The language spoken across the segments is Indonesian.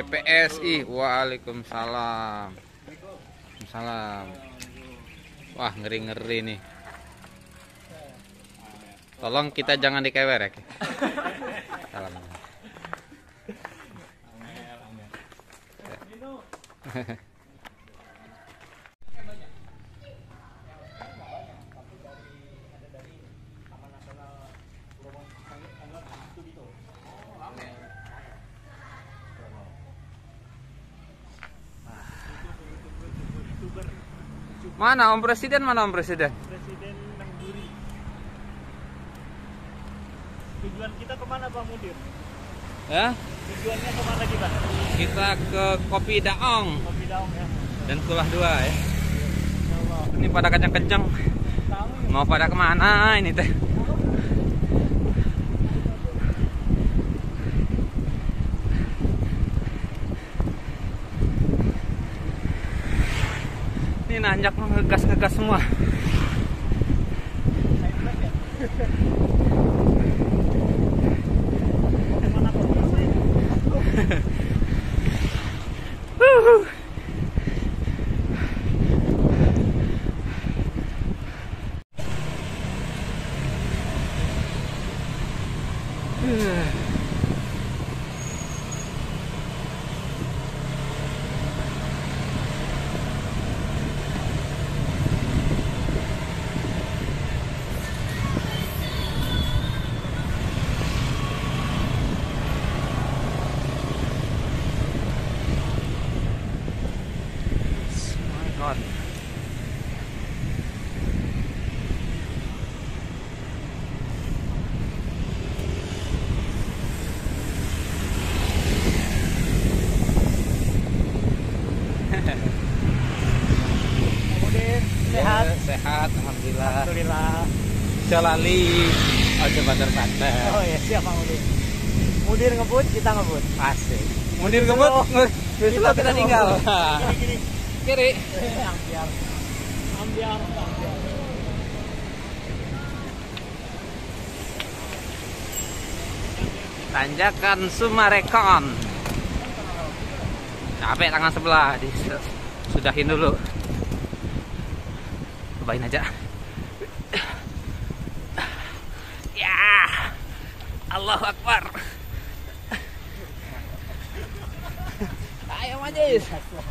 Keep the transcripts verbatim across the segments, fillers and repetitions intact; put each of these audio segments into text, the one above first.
P P S I. Waalaikumsalam. Salam. Wah, ngeri-ngeri nih. Tolong kita jangan dikewer ya. Salam. Mana Om Presiden? Mana Om Presiden? Presiden Nengguri. Tujuan kita kemana Bang Mudir? Ya? Tujuannya kemana kita? Kita ke Kopi Daong. Kopi Daong ya. Dan Kulah dua ya. Insyaallah. Ini pada kencang-kencang. Mau pada kemana ini teh? Ini nanjak ngegas-ngegas semua. God. Kemudian sehat. Sehat, alhamdulillah. Alhamdulillah. Jalali. Oh, coba tersantai. Oh ya, siap Bang Mudir. Mudir ngebut, kita ngebut. Asik. Mundir ngebut, besok kita tinggal. Gini gini. Kiri. Ambiar. Ambiar, ambiar. Tanjakan Sumarekon. Capek tangan sebelah, disudahin dulu. Cobain aja. Ya. Allahu Akbar. Ayo Majis.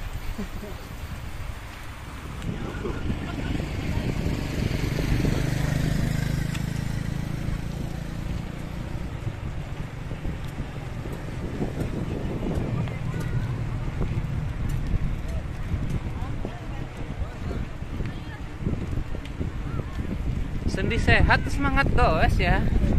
Sendi sehat, semangat goes ya.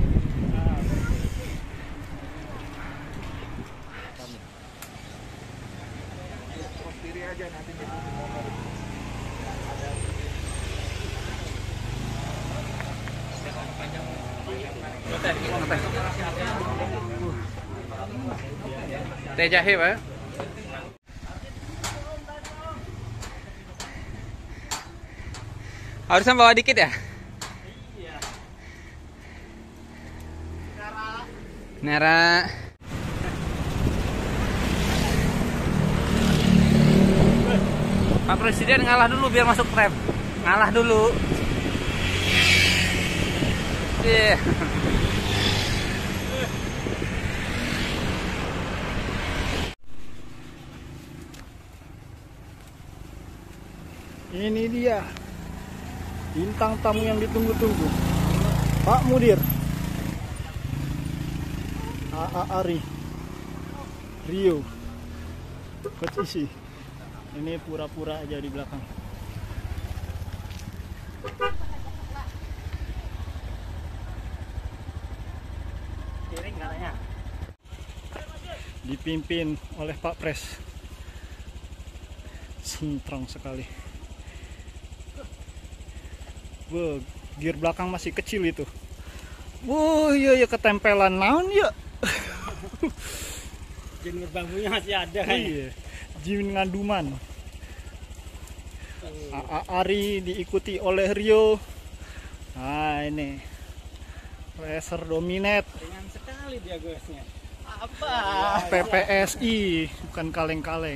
Teh jahe Pak. Harusnya bawa dikit ya? Iya. Nera. Pak Presiden ngalah dulu biar masuk rem. Ngalah dulu. Yeah. Ini dia bintang tamu yang ditunggu-tunggu, Pak Mudir. A A Ari Rio Coach isi. Ini pura-pura aja di belakang. Piring katanya. Dipimpin oleh Pak Pres. Sentrang sekali. Wah, gear belakang masih kecil itu. Wah, iya ya ketempelan naon ya. Jemur bambunya masih ada kan? Iya. Jin Nganduman. A A Ari diikuti oleh Rio. Nah, ini Racer Dominate. Ringan sekali dia gosnya. Apa? P P S I, bukan kaleng-kaleng.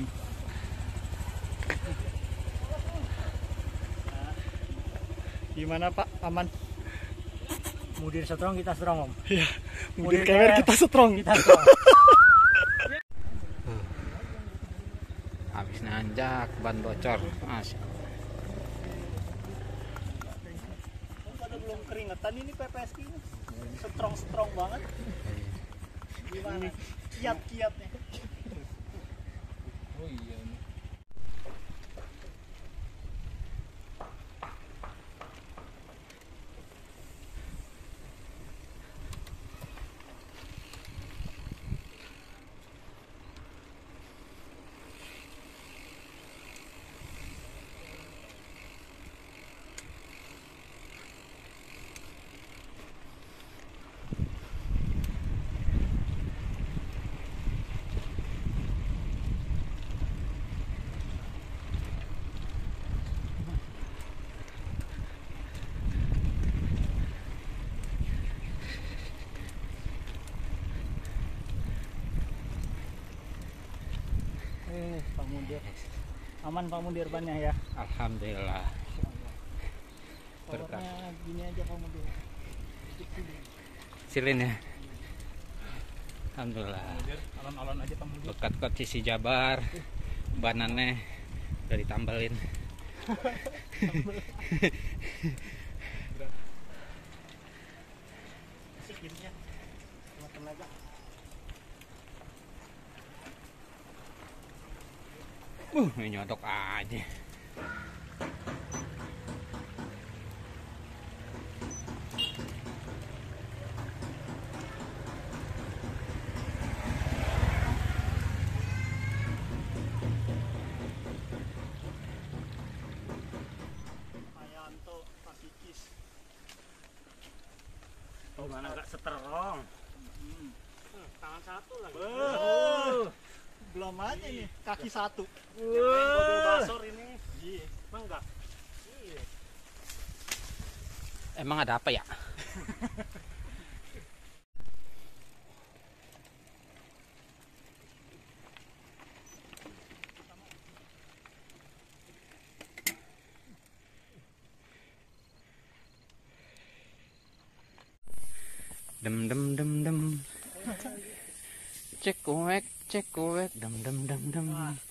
Gimana Pak, aman? Mudir strong, kita strong, Om. Iya, mudir Mudir kewer kewer. kita strong. Kita strong. Habis nanjak, ban bocor. Masya Allah. Pada belum keringetan ini P P S I strong-strong banget. Gimana? Kiat-kiatnya. Oh iya. Eh, Pak Mudir. Aman Pak Mudir bannya ya. Alhamdulillah. Berkah. Powernya gini aja Pak Mudir. Silin ya. Alhamdulillah. Alon-alon aja Pak Mudir. Bekat kot sisi Jabar. Banannya udah ditambalin. Asik gininya. Sama tenaga. Uh, nyodok aja. Mayanto, Pak Kikis. Gimana nggak strong? Hmm, tangan satu lagi. Oh, belum aja nih, kaki satu. Main mobil basor ini. Iya. Emang enggak? Iya. Emang ada apa ya? Dem dem dem dem. Cek kuek, cek kuek, dem dem dem dem.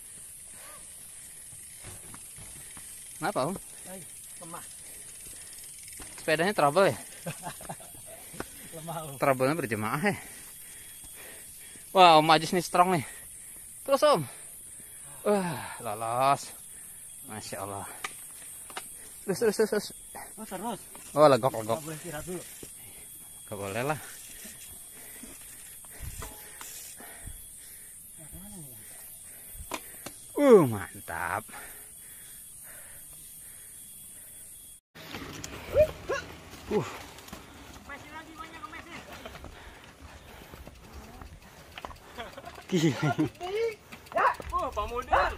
Ngapa Om? Lemah, Sepedanya trouble ya? lemah. Om. Trouble-nya berjemaah ya? Wah, Om Ajis nih strong nih. Terus Om. Wah, lolos. Masya Allah. Terus, terus, terus, terus. Oh, terus. Oh, legok, legok. Nggak boleh istirahat dulu. Gak boleh lah. Uh, mantap. Uh. Kemesin lagi, banyak kemesin. Gila. Oh, Pak Mudir.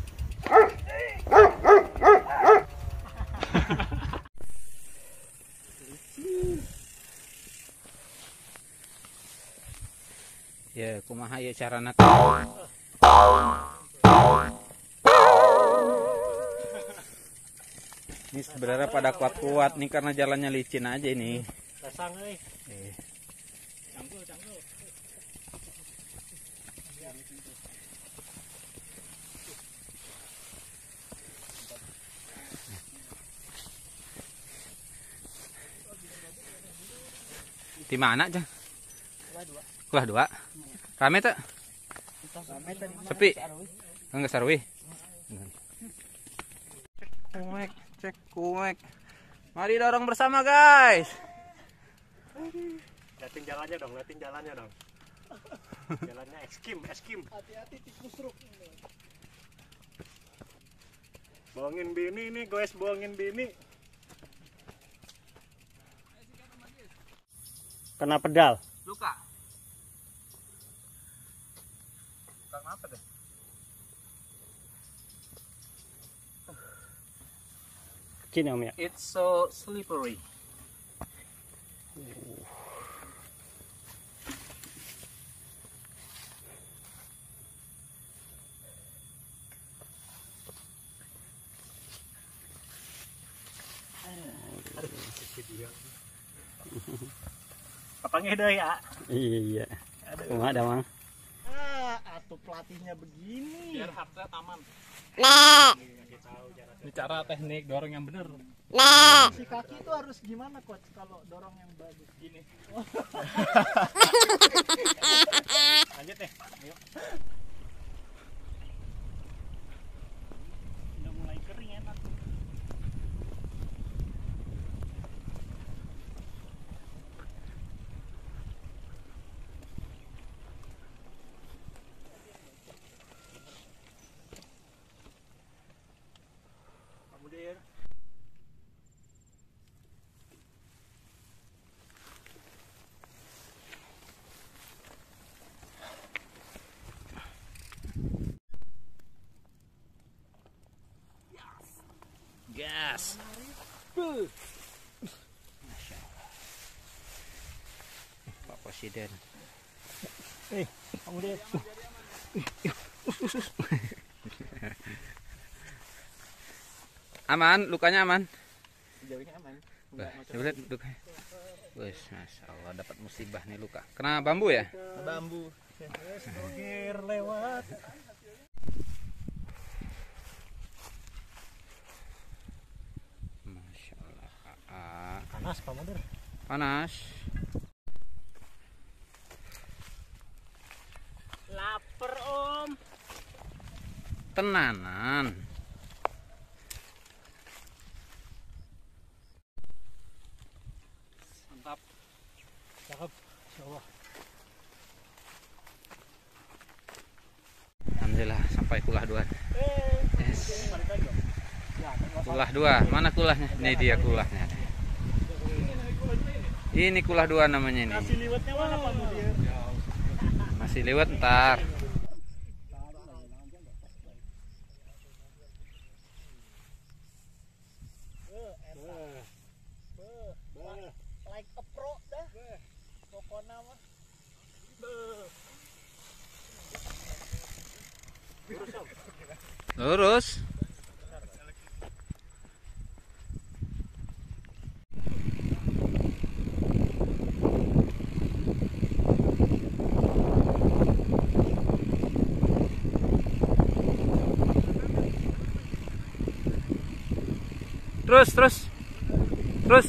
Ya, kumaha ya carana. Ini sebenarnya pada kuat-kuat nih karena jalannya licin aja ini. Pasang euy. Eh. Cangkul, cangkul. Di mana aja? Kelah dua. Rame tuh? Sepi? Enggak sarwi. Cek kuek, cek kuek. Mari dorong bersama guys. Liatin jalannya dong, liatin jalannya dong. Jalannya eskim, eskim. Hati-hati tikus truk. Bohongin bini nih, guys, bohongin bini. Kena pedal. Luka. Luka apa deh? Kecil Om ya. It's so slippery. Pangeda ya. Iya. Aduh. Cuma ada mang. Ah, atuh pelatihnya begini. Biar hardnya taman. Nah. Ini cara teknik dorong yang bener. Nah. Si kaki itu harus gimana coach kalau dorong yang bagus gini? Lanjut deh. Ayo. Udah mulai kering enak. Kamu deh. Gas. Masya Allah. Pak Presiden. Eh, kamu deh. Aman, lukanya aman. Jauhnya aman. Bah, coba lihat lukanya. Wes, Masya Allah, dapat musibah nih luka. Kena bambu ya? Bambu. Dogir lewat. Masya Allah. Ah, Panas kamu deh. panas. Laper om. Tenanan. Mantap. Cakep. Insyaallah. Alhamdulillah sampai kulah dua. Eh, Yes. balik lagi dong. Ya, kan nggak Kulah dua, mana kulahnya? Ini dia kulahnya. Ini kulah dua namanya ini. Kasih liwetnya mana Pak Mudir? Masih lewat ntar. Like a pro dah. Pokoknya mah. Lurus. Terus, terus. Terus.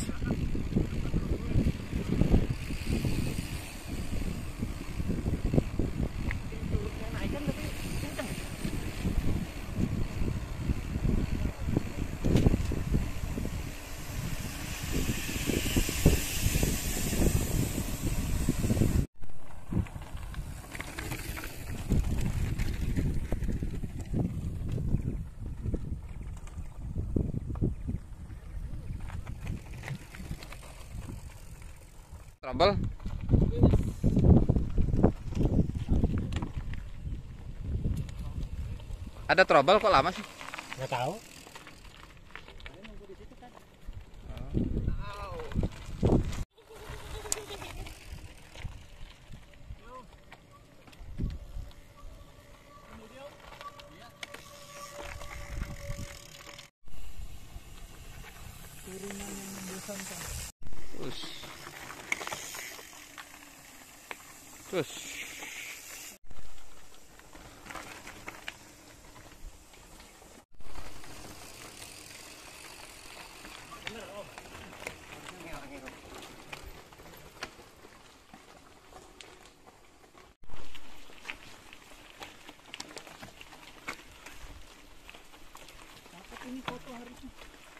Trouble. Ada trouble kok lama sih? Nggak tahu. Turunan yang membosankan. Terus. Terus. Dapat ini foto harusnya.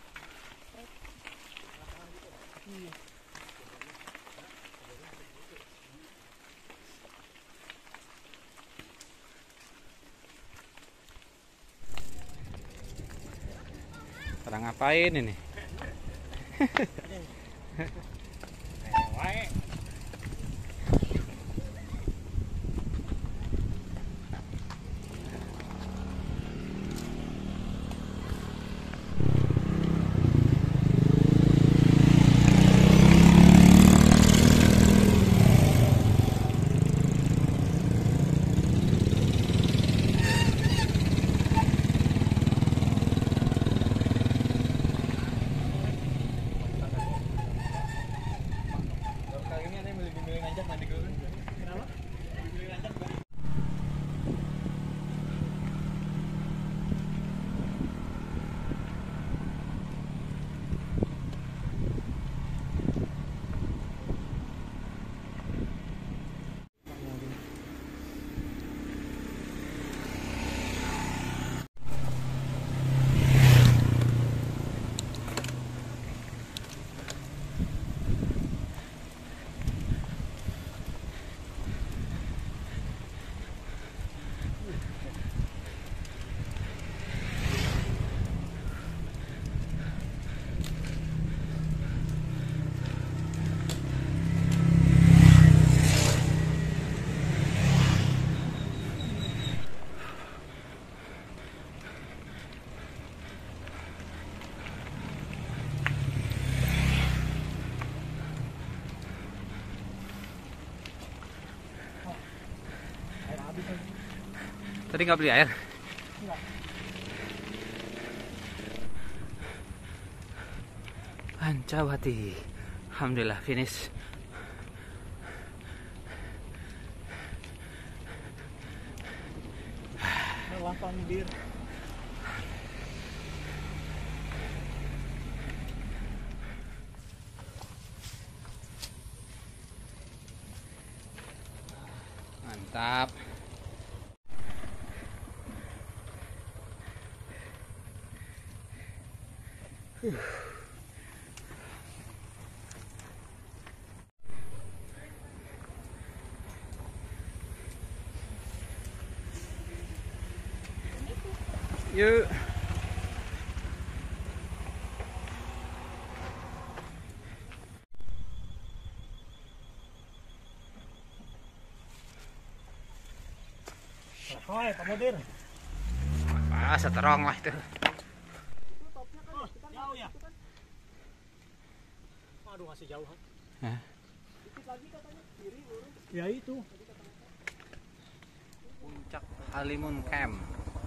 Iya. Pada ngapain ini? Tadi nggak beli air? Enggak. Pancawati. Alhamdulillah finish. Langkah dir. Mantap. Huh. Yuk. Hai, Pak Mudir. Ah, seterong lah itu. Oh, jauh ya? Aduh, masih jauh. Hah? Dikit lagi katanya kiri lurus. Ya itu. Puncak Halimun Camp.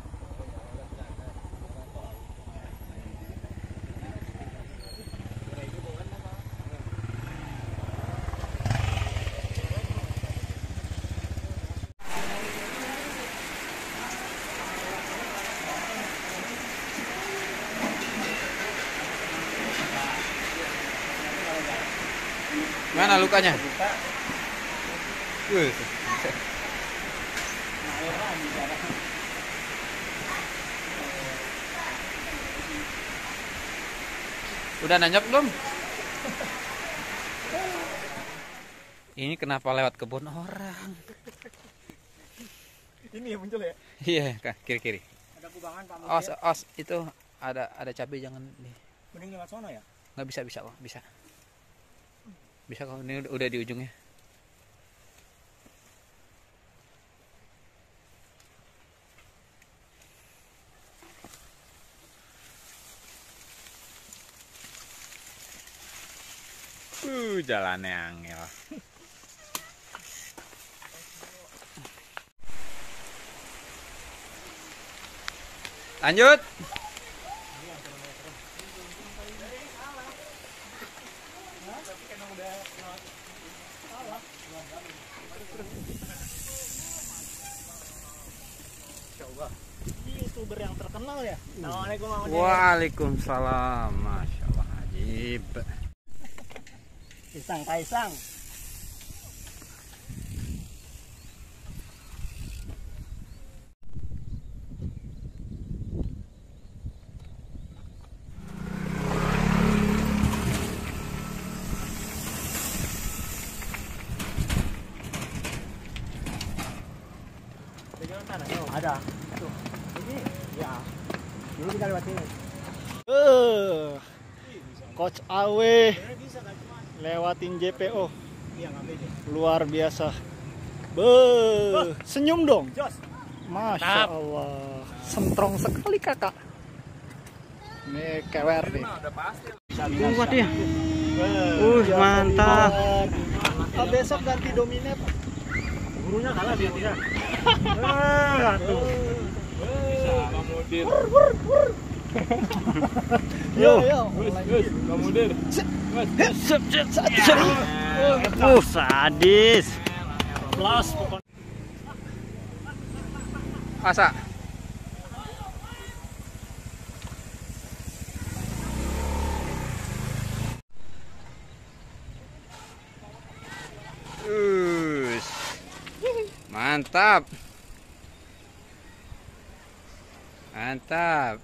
Mana lukanya? Wih. Udah nanjak belum? Ini kenapa lewat kebun orang? Ini yang muncul ya? Iya, kiri-kiri. Ada kubangan Pak Os, Mudir. os itu ada ada cabai, jangan nih. Mending lewat sana ya? Nggak bisa bisa kok, bisa. Bisa kok, ini udah di ujungnya. Uh, jalannya angel. Lanjut. Ini YouTuber yang terkenal ya? Assalamualaikum Pak Mudir. Waalaikumsalam. Masya Allah, ajib. Kaisang, Kaisang. Ada. Tuh. Ini ya. Dulu kita lewat sini. Eh. Coach Awe lewatin J P O. Luar biasa. Be, senyum dong. Masya Allah. Sentrong sekali kakak. Ini kewer nih. Kuat ya. Uh, mantap. Oh, besok ganti domine Pak. Gurunya kalah dia tidak. Aduh. Sama Mudir. Yo yo. Sama Mudir. Uh, sadis. Plus pokoknya. Asa. Us. Mantap. Mantap.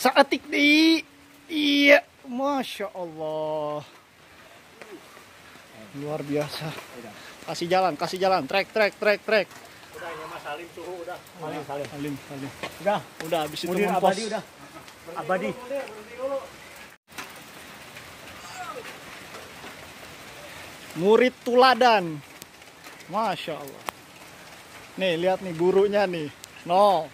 Seetik di. Iya, masya Allah. Luar biasa. Kasih jalan, kasih jalan. Trek, trek, trek, trek. Udah ini Mas Salim suhu udah. Salim, Salim. Salim, Salim. Udah, Udah habis itu mudir ngempos. abadi udah. Abadi. Murid tuladan. Masya Allah. Nih, lihat nih gurunya nih. No.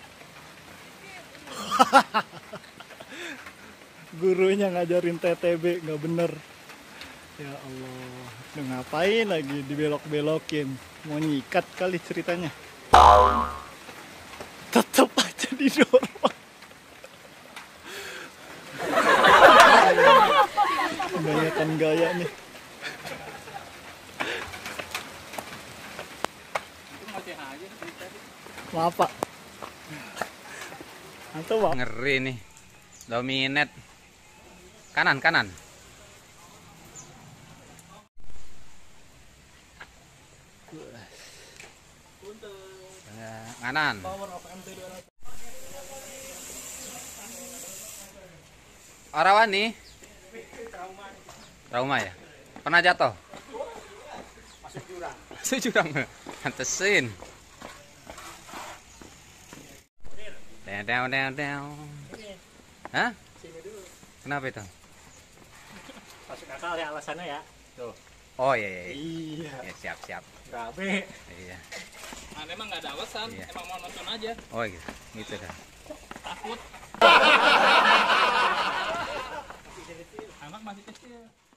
Gurunya ngajarin T T B nggak bener. Ya Allah. Udah ngapain lagi dibelok-belokin. Mau nyikat kali ceritanya. Tetep aja didorong. Kebanyakan gaya nih. Maaf Pak. Atau Pak. Ngeri nih. Dominate. Kanan, kanan. Kanan. Orawan nih. Trauma ya? Pernah jatuh? Masuk jurang. Masuk jurang. Pantesin. Down, down, down, down. Hah? Kenapa itu? Masuk akal ya alasannya ya. Tuh. Oh iya, iya, iya. Iya. Ya, siap, siap. Rabe. Iya. Nah, emang nggak ada alasan, Iya. emang mau nonton aja. Oh gitu, gitu dah. Takut. Anak masih kecil.